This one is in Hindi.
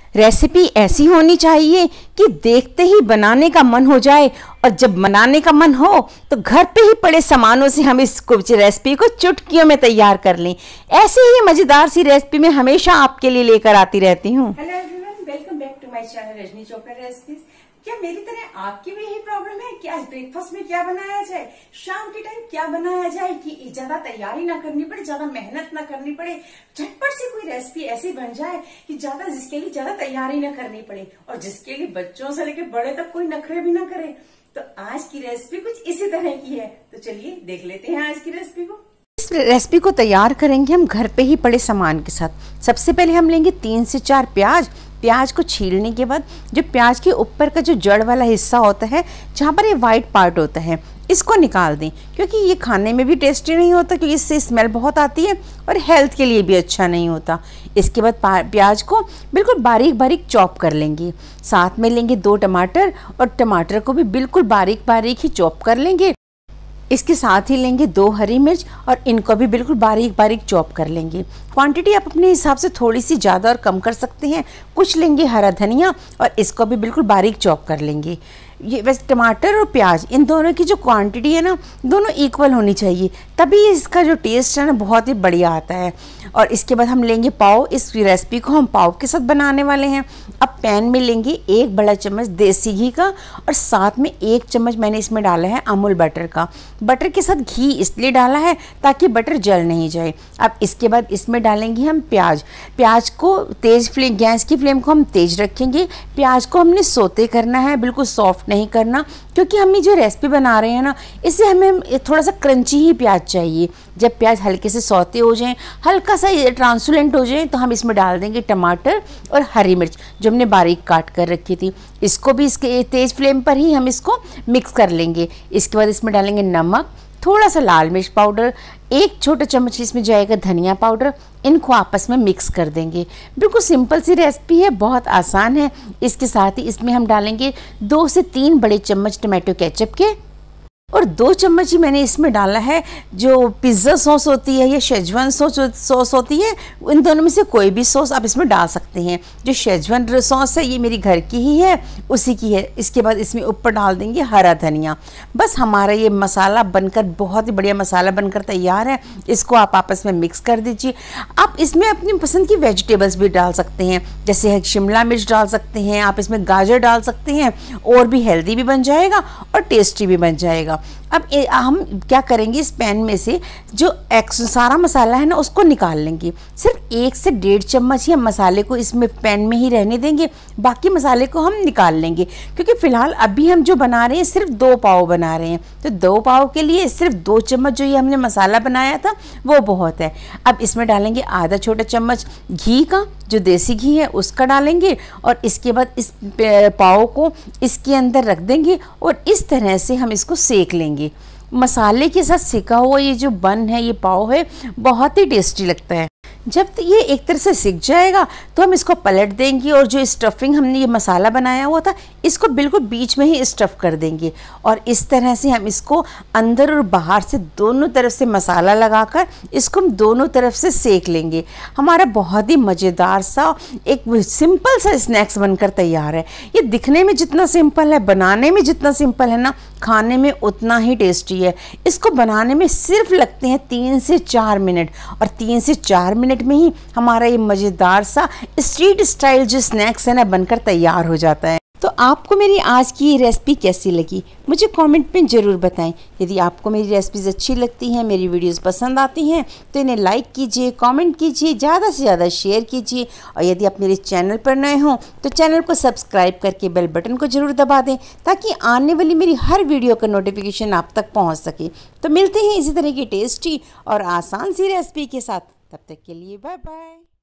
रेसिपी ऐसी होनी चाहिए कि देखते ही बनाने का मन हो जाए, और जब बनाने का मन हो तो घर पे ही पड़े सामानों से हम इस रेसिपी को चुटकियों में तैयार कर लें। ऐसी ही मजेदार सी रेसिपी मैं हमेशा आपके लिए लेकर आती रहती हूँ। Hello everyone, welcome back to my channel Rajni Chopra recipes. क्या मेरी तरह आपकी भी यही प्रॉब्लम है कि आज ब्रेकफास्ट में क्या बनाया जाए, शाम के टाइम क्या बनाया जाए कि ज्यादा तैयारी ना करनी पड़े, ज्यादा मेहनत ना करनी पड़े, झटपट से कोई रेसिपी ऐसी बन जाए कि जिसके लिए ज्यादा तैयारी ना करनी पड़े और जिसके लिए बच्चों से लेकर बड़े तक कोई नखरे भी ना करे। तो आज की रेसिपी कुछ इसी तरह की है, तो चलिए देख लेते हैं आज की रेसिपी को। इस रेसिपी को तैयार करेंगे हम घर पे ही पड़े सामान के साथ। सबसे पहले हम लेंगे 3 से 4 प्याज। प्याज को छीलने के बाद जो प्याज के ऊपर का जो जड़ वाला हिस्सा होता है, जहाँ पर ये वाइट पार्ट होता है, इसको निकाल दें, क्योंकि ये खाने में भी टेस्टी नहीं होता, क्योंकि इससे स्मेल बहुत आती है और हेल्थ के लिए भी अच्छा नहीं होता। इसके बाद प्याज को बिल्कुल बारीक बारीक चॉप कर लेंगे। साथ में लेंगे 2 टमाटर, और टमाटर को भी बिल्कुल बारीक बारीक ही चॉप कर लेंगे। इसके साथ ही लेंगे 2 हरी मिर्च, और इनको भी बिल्कुल बारीक बारीक चॉप कर लेंगे। क्वांटिटी आप अपने हिसाब से थोड़ी सी ज़्यादा और कम कर सकते हैं। कुछ लेंगे हरा धनिया, और इसको भी बिल्कुल बारीक चॉप कर लेंगे। ये वैसे टमाटर और प्याज, इन दोनों की जो क्वांटिटी है ना, दोनों इक्वल होनी चाहिए, तभी इसका जो टेस्ट है ना बहुत ही बढ़िया आता है। और इसके बाद हम लेंगे पाव। इस रेसिपी को हम पाव के साथ बनाने वाले हैं। अब पैन में लेंगे 1 बड़ा चम्मच देसी घी का, और साथ में 1 चम्मच मैंने इसमें डाला है अमूल बटर का। बटर के साथ घी इसलिए डाला है ताकि बटर जल नहीं जाए। अब इसके बाद इसमें डालेंगे हम प्याज। प्याज को तेज़ फ्लेम, गैस की फ्लेम को हम तेज़ रखेंगे। प्याज को हमने सोते करना है, बिल्कुल सॉफ्ट नहीं करना, क्योंकि हम ये जो रेसिपी बना रहे हैं ना, इससे हमें थोड़ा सा क्रंची ही प्याज चाहिए। जब प्याज हल्के से सौते हो जाएं, हल्का सा ट्रांसलूसेंट हो जाए, तो हम इसमें डाल देंगे टमाटर और हरी मिर्च जो हमने बारीक काट कर रखी थी। इसको भी इसके तेज़ फ्लेम पर ही हम इसको मिक्स कर लेंगे। इसके बाद इसमें डालेंगे नमक, थोड़ा सा लाल मिर्च पाउडर, 1 छोटा चम्मच इसमें जाएगा धनिया पाउडर। इनको आपस में मिक्स कर देंगे। बिल्कुल सिंपल सी रेसिपी है, बहुत आसान है। इसके साथ ही इसमें हम डालेंगे 2 से 3 बड़े चम्मच टमाटो केचप के, और 2 चम्मच ही मैंने इसमें डाला है जो पिज़्ज़ा सॉस होती है या शेजवान सॉस होती है। इन दोनों में से कोई भी सॉस आप इसमें डाल सकते हैं। जो शेजवान सॉस है ये मेरी घर की ही है, उसी की है। इसके बाद इसमें ऊपर डाल देंगे हरा धनिया। बस हमारा ये मसाला बनकर, बहुत ही बढ़िया मसाला बनकर तैयार है। इसको आप आपस में मिक्स कर दीजिए। आप इसमें अपनी पसंद की वेजिटेबल्स भी डाल सकते हैं, जैसे शिमला मिर्च डाल सकते हैं, आप इसमें गाजर डाल सकते हैं, और भी हेल्दी भी बन जाएगा और टेस्टी भी बन जाएगा। अब हम क्या करेंगे, इस पैन में से जो सारा मसाला है ना, उसको निकाल लेंगे। सिर्फ 1 से 1.5 चम्मच ही हम मसाले को इसमें पैन में ही रहने देंगे, बाकी मसाले को हम निकाल लेंगे, क्योंकि फ़िलहाल अभी हम जो बना रहे हैं सिर्फ 2 पाव बना रहे हैं। तो 2 पाव के लिए सिर्फ 2 चम्मच जो ये हमने मसाला बनाया था वो बहुत है। अब इसमें डालेंगे आधा छोटा चम्मच घी का, जो देसी घी है उसका डालेंगे, और इसके बाद इस पाव को इसके अंदर रख देंगे, और इस तरह से हम इसको सेक लेंगे। मसाले के साथ सेका हुआ ये जो बन है, ये पाव है, बहुत ही टेस्टी लगता है। जब ये एक तरह से सिक जाएगा तो हम इसको पलट देंगे, और जो स्टफिंग हमने ये मसाला बनाया हुआ था इसको बिल्कुल बीच में ही स्टफ़ कर देंगे, और इस तरह से हम इसको अंदर और बाहर से दोनों तरफ से मसाला लगाकर इसको हम दोनों तरफ से सेक लेंगे। हमारा बहुत ही मज़ेदार सा एक सिंपल सा स्नैक्स बनकर तैयार है। ये दिखने में जितना सिंपल है, बनाने में जितना सिंपल है ना, खाने में उतना ही टेस्टी है। इसको बनाने में सिर्फ लगते हैं 3 से 4 मिनट, और 3 से 4 मिनट में ही हमारा ये मज़ेदार सा स्ट्रीट स्टाइल जो स्नैक्स है ना बनकर तैयार हो जाता है। तो आपको मेरी आज की ये रेसिपी कैसी लगी मुझे कमेंट में ज़रूर बताएं। यदि आपको मेरी रेसिपीज़ अच्छी लगती हैं, मेरी वीडियोस पसंद आती हैं, तो इन्हें लाइक कीजिए, कमेंट कीजिए, ज़्यादा से ज़्यादा शेयर कीजिए। और यदि आप मेरे चैनल पर नए हों तो चैनल को सब्सक्राइब करके बेल बटन को ज़रूर दबा दें, ताकि आने वाली मेरी हर वीडियो का नोटिफिकेशन आप तक पहुँच सके। तो मिलते हैं इसी तरह की टेस्टी और आसान सी रेसिपी के साथ। तब तक के लिए बाय बाय।